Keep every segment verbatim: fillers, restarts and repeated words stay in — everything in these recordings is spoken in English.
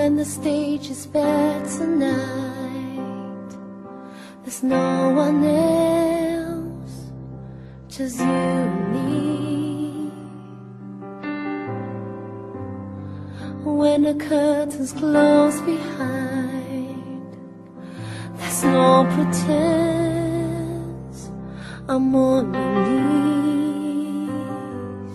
when the stage is bare tonight, there's no one else, just you and me. When the curtains close behind, there's no pretense, I'm on my knees.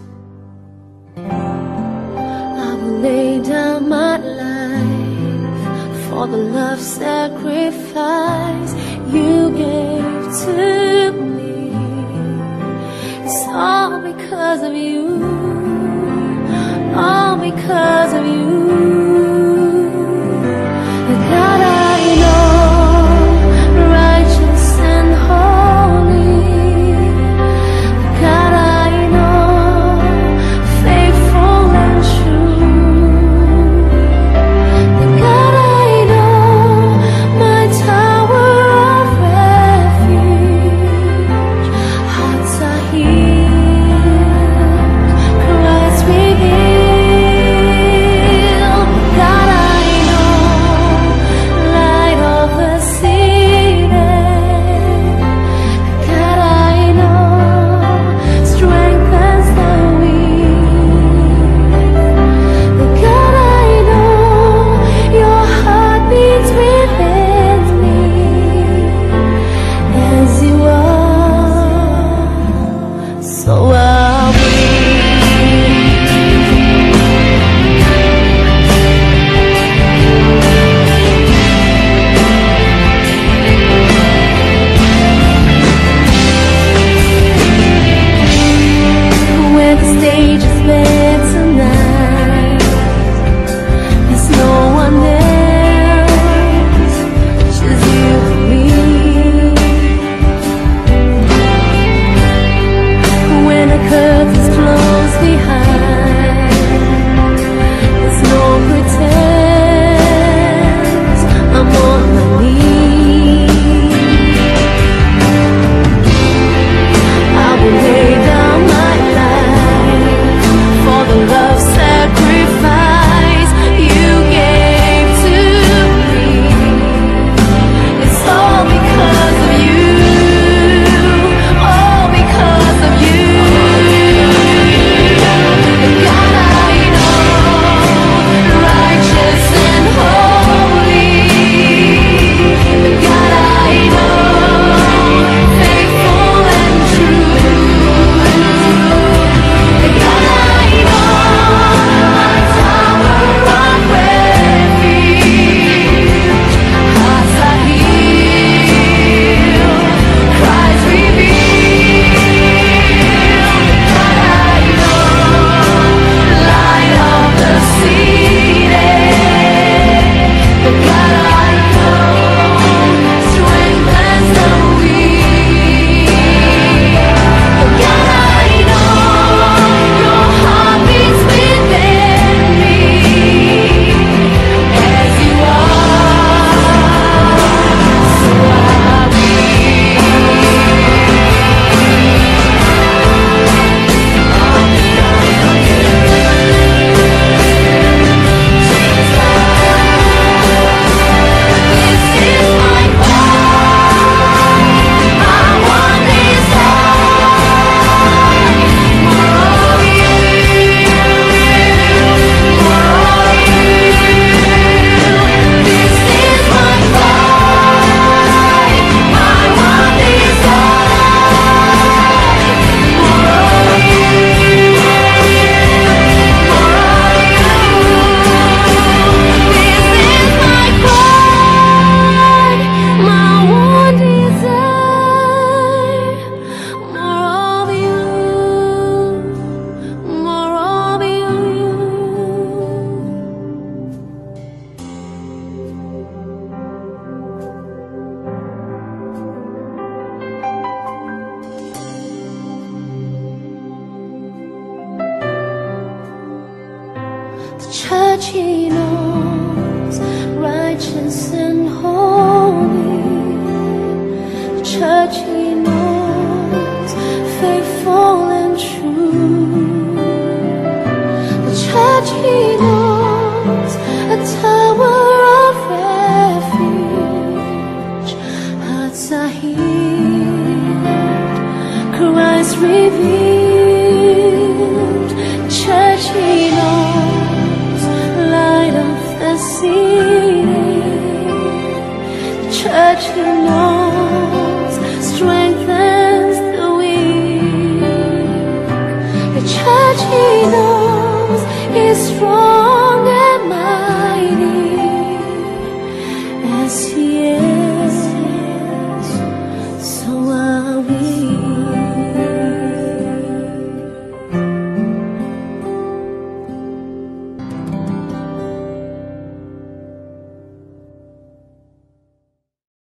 I will lay down my life for the love sacrifice you gave to me. It's all because of you, all because of you. The God I know, righteous and holy. The God I know, faithful and true. The God I know, my tower of refuge. Hearts are healed, Christ revealed. that you know